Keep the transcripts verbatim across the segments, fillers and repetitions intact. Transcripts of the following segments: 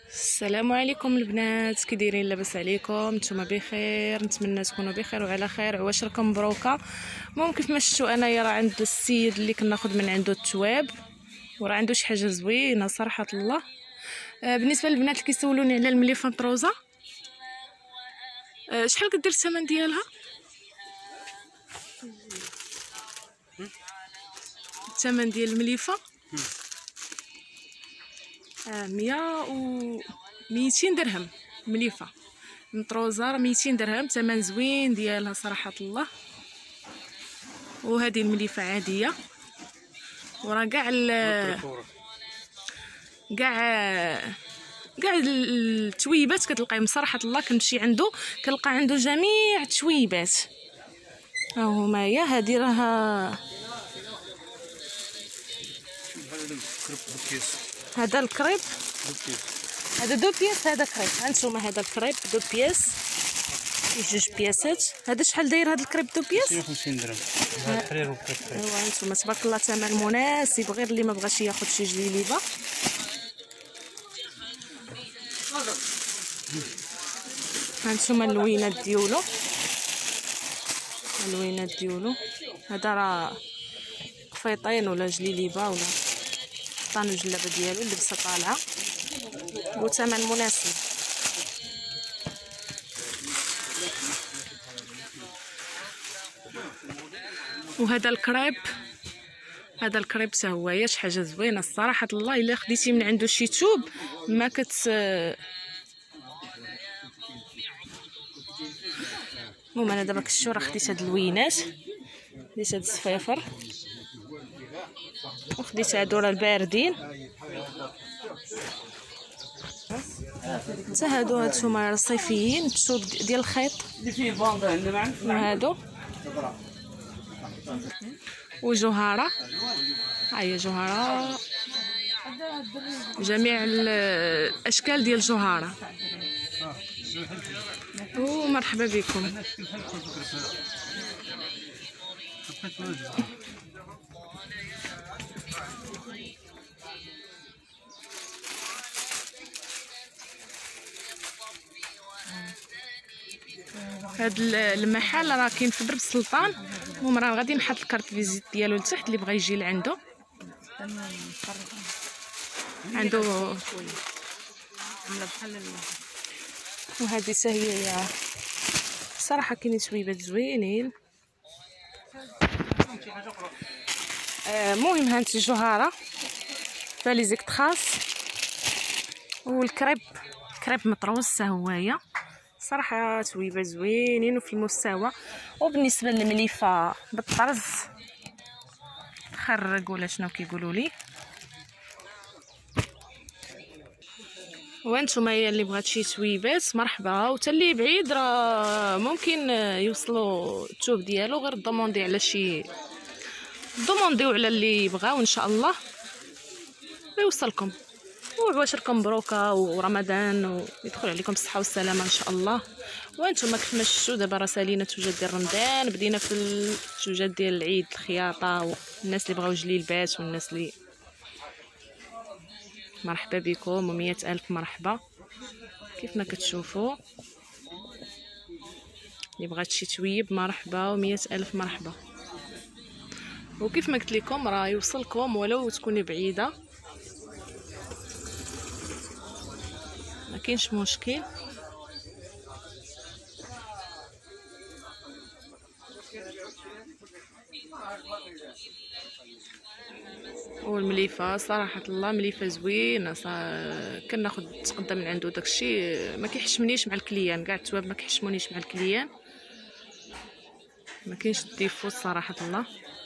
السلام عليكم البنات، كي دايرين؟ لاباس عليكم؟ نتوما بخير؟ نتمنى تكونوا بخير وعلى خير. عواشركم مبروكه. المهم كيف ما شفتوا انايا راه عند السيد اللي كناخذ من عنده التواب، وراه عنده شي حاجه زوينه صراحه الله. آه بالنسبه للبنات اللي كيسولوني على المليفه مطروزه، آه شحال كدير الثمن ديالها؟ الثمن ديال المليفه آه مية و ميتين درهم. مليفه مطروزه راه ميتين درهم، ثمن زوين ديالها صراحه الله. وهذه المليفه عاديه، وراه كاع كاع كاع التويبات كتلقايهم صراحه الله. كنمشي عنده كنلقى عنده جميع التويبات. ها هما هي هذه راها هذا الكريب، هذا دو بياس، هذا كريب. هانتوما هذا الكريب دو بياس، جوج بياسات. هذا شحال داير هذا الكريب دو بياس؟ مية وخمسين درهم. هذا فرير وكريب. ايوا هانتوما تبارك الله ثمن مناسب، غير اللي ما بغاش ياخذ شي جليليبه. هانتوما اللوينات ديالو، اللوينات ديالو. هذا راه قفيطين ولا جليليبه ولا طانو الجلابه ديالو، اللبسه طالعه وثمن مناسب. وهذا الكريب، هذا الكريب حتى هو يا شي حاجه زوينه الصراحه الله. الا خديتي من عنده شي توب ما كت المهم انا دابا كشتو راه خديت هاد اللوينات، خديت هاد الصفيفر وخديت هادو راه الباردين. حتى هادو هانتوما صيفيين، التوب ديال الخيط هادو. وجوهره، ها هي جوهره، جميع الاشكال ديال الجوهره. ومرحبا بكم. هاد المحل راه كاين في درب السلطان. المهم راه غادي نحط الكارت فيزيت ديالو لتحت اللي بغى يجي لعندو. عنده وهذه حتى هي صراحه كاينين تويبات زوينين. المهم هانتي الجوهره فاليزيك تخاص، والكريب كريب مطروز حتى هويا صراحه تويبات زوينين وفي المستوى. وبالنسبه للمليفه بالطرز خرق ولا شنو كيقولوا لي. وانتوما هي اللي بغات شي تويبات مرحبا، وتا اللي بعيد راه ممكن يوصلوا التوب ديالو، غير دوموندي على شي دومونديو على اللي بغاو ان شاء الله ويوصلكم. وعواشركم مبروكه ورمضان ويدخل عليكم الصحه والسلامه ان شاء الله. وانتم كيف ما شفتوا دابا راه سالينا التوجات ديال رمضان، بدينا في التوجات ديال العيد، الخياطه والناس اللي بغاو جليلبات والناس اللي مرحبا بكم ومية الف مرحبا. كيف ما كتشوفوا اللي بغات شي تويب مرحبا ومية الف مرحبا. وكيف ما قلت لكم راه يوصلكم ولو تكوني بعيده، ما كاينش مشكل. والمليفه صراحه الله مليفه زوينه. كناخذ تقدم من عنده داكشي ما كيحشمنيش مع الكليان، كاع التواب ما كيحشمونيش مع الكليان، ما كاينش ديفو صراحه الله.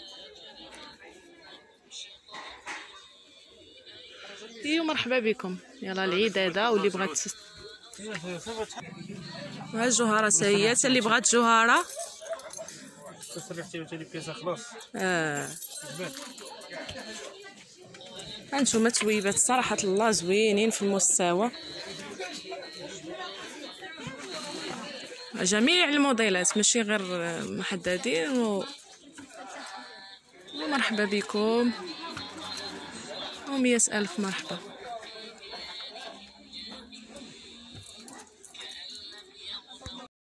ايوا مرحبا بكم. يلا العيد هذا، واللي بغات ها الجوهره حتى هي، حتى اللي بغات جوهره اه. هانتوما تويبات صراحه الله زوينين في المستوى، جميع الموديلات ماشي غير محددين. و... ومرحبا بكم ومية الف مرحبا.